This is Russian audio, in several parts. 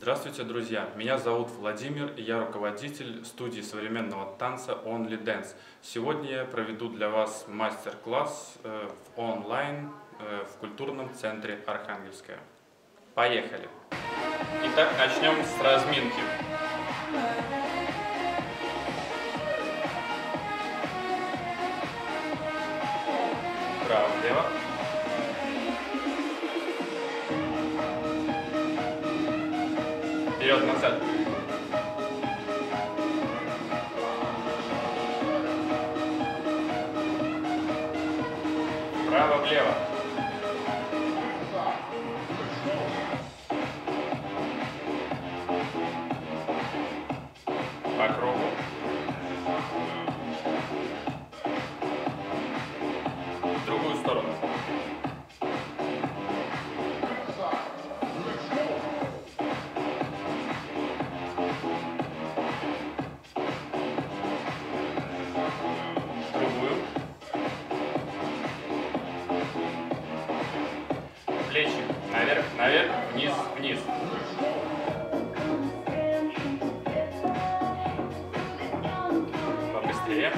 Здравствуйте, друзья! Меня зовут Владимир, и я руководитель студии современного танца Only Dance. Сегодня я проведу для вас мастер-класс онлайн в культурном центре Архангельская. Поехали! Итак, начнем с разминки. Вправо-влево. Вперед-назад. Вправо-влево. По кругу. В другую сторону. Плечи наверх, наверх, вниз, вниз. Побыстрее.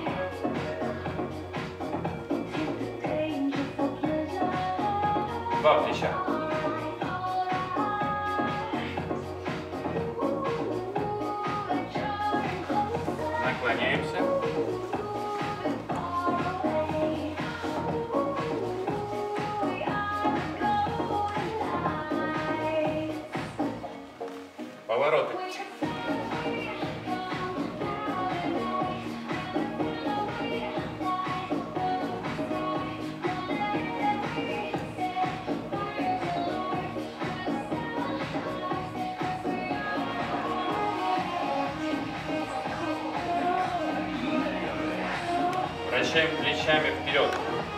Два плеча. Наклоняемся. Повороты. Вращаем плечами вперед.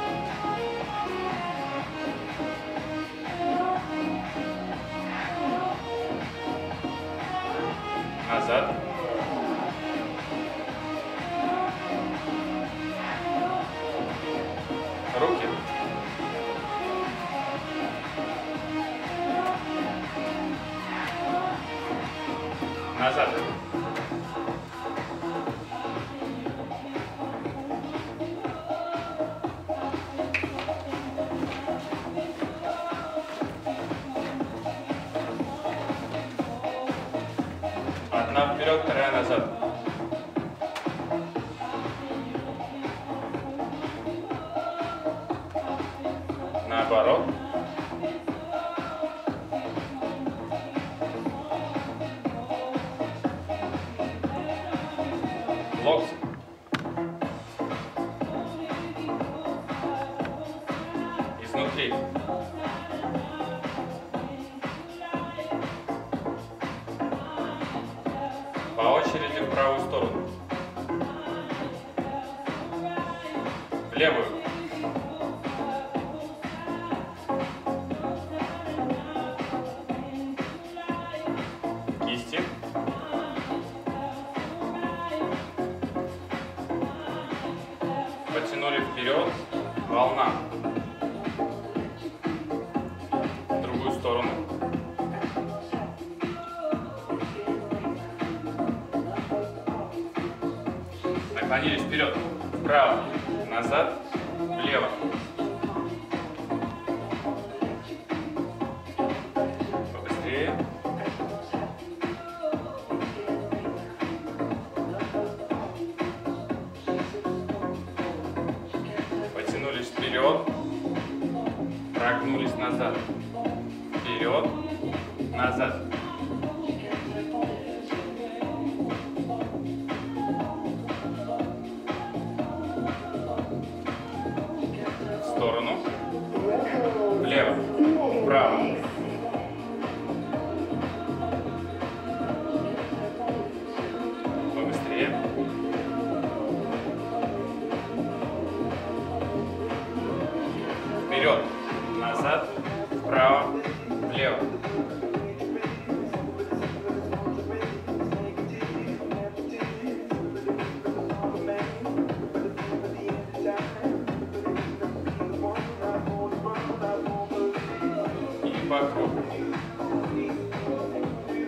Назад. Руки. Назад. Одна вперед, вторая назад. Наоборот. Локти. Изнутри. По очереди в правую сторону. В левую. Кисти. Потянули вперед. Волна. В другую сторону. Наклонились вперед, вправо, назад, влево. Побыстрее. Потянулись вперед, прогнулись назад, вперед, назад. Сторону, влево, вправо. Побыстрее. Вперед, назад, вправо, влево. И по кругу.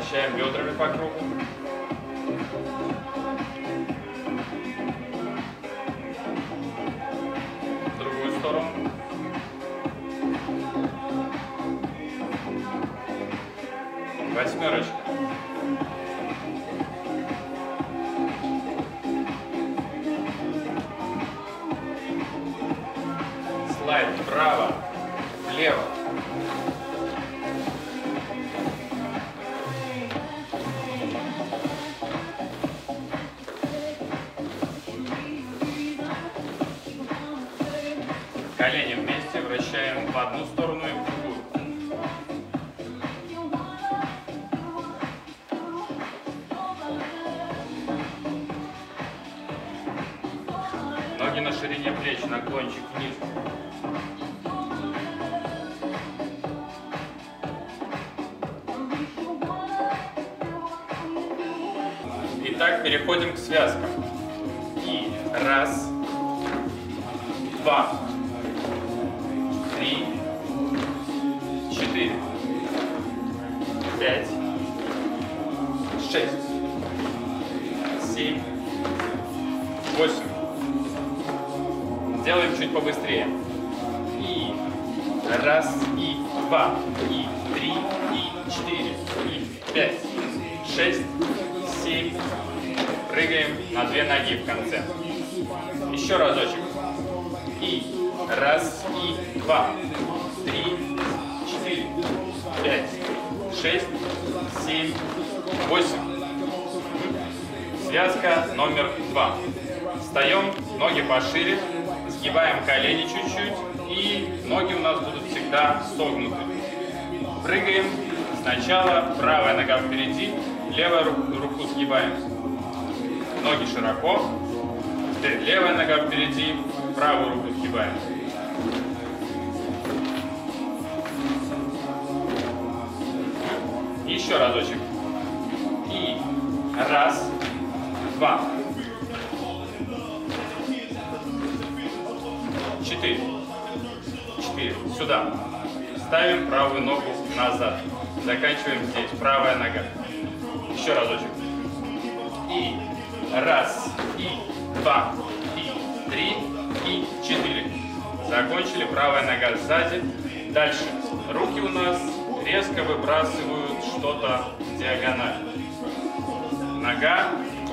вращаем бедрами по кругу. В другую сторону. Восьмерочка. Слайд вправо, влево. Колени вместе, вращаем в одну сторону и в другую. Ноги на ширине плеч, наклончик вниз. Итак, переходим к связкам. И раз, два, три, четыре, пять, шесть, семь, восемь. Делаем чуть побыстрее. И раз, и два, и три, и четыре, и пять, шесть, семь. Прыгаем на две ноги в конце. Еще разочек. И раз, и два, три, четыре, пять, шесть, семь, восемь. Связка номер 2. Встаем, ноги пошире, сгибаем колени чуть-чуть, и ноги у нас будут всегда согнуты. Прыгаем. Сначала правая нога впереди, левую руку сгибаем. Ноги широко. Теперь левая нога впереди, правую руку сгибаем. Еще разочек. И раз, два, четыре. Сюда. Ставим правую ногу назад. Заканчиваем здесь. Правая нога. Еще разочек. И раз, и два, и три, и четыре. Закончили. Правая нога сзади. Дальше. Руки у нас резко выбрасывают что-то в диагональ. Нога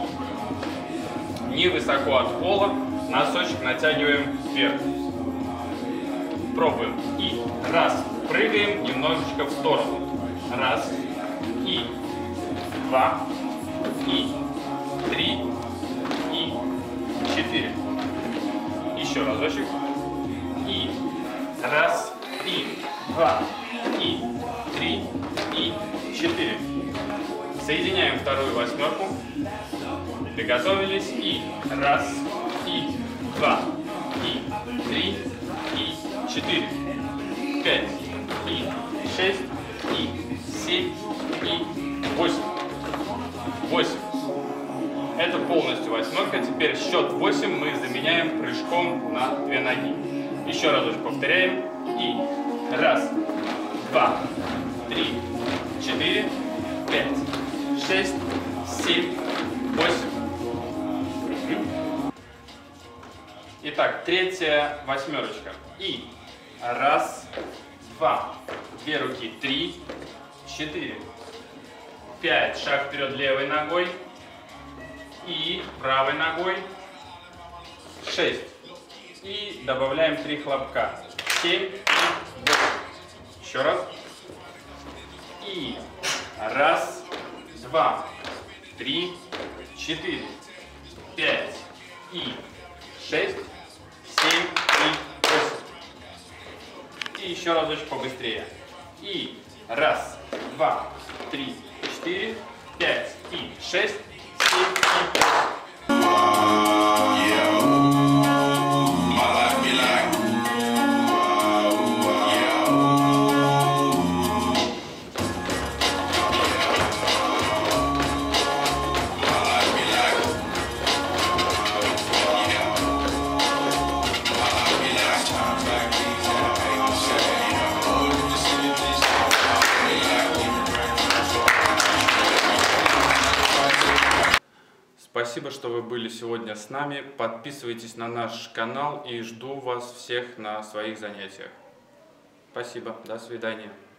невысоко от пола. Носочек натягиваем вверх. Пробуем. И раз. Прыгаем немножечко в сторону. Раз. И два. И три. И четыре. Еще разочек. И раз. И два. И три. И четыре. Соединяем вторую восьмерку. Приготовились. И раз. И два. И три. И четыре. Пять. И шесть. И семь. И восемь. 8. Это полностью восьмерка. Теперь счет 8 мы заменяем прыжком на две ноги. Еще разочек повторяем. И раз, два, три, четыре, пять, шесть, семь, 8. Итак, третья восьмерочка. И раз, два, две руки, три, четыре, 5. Шаг вперед левой ногой. И правой ногой. 6. И добавляем 3 хлопка. 7 и 8. Еще раз. И раз, два, три, 4, 5 и 6, 7 и 8. И еще разочек побыстрее. И раз, два, три, 4, 5 и 6, 7 и 8. Спасибо, что вы были сегодня с нами. Подписывайтесь на наш канал и жду вас всех на своих занятиях. Спасибо, до свидания.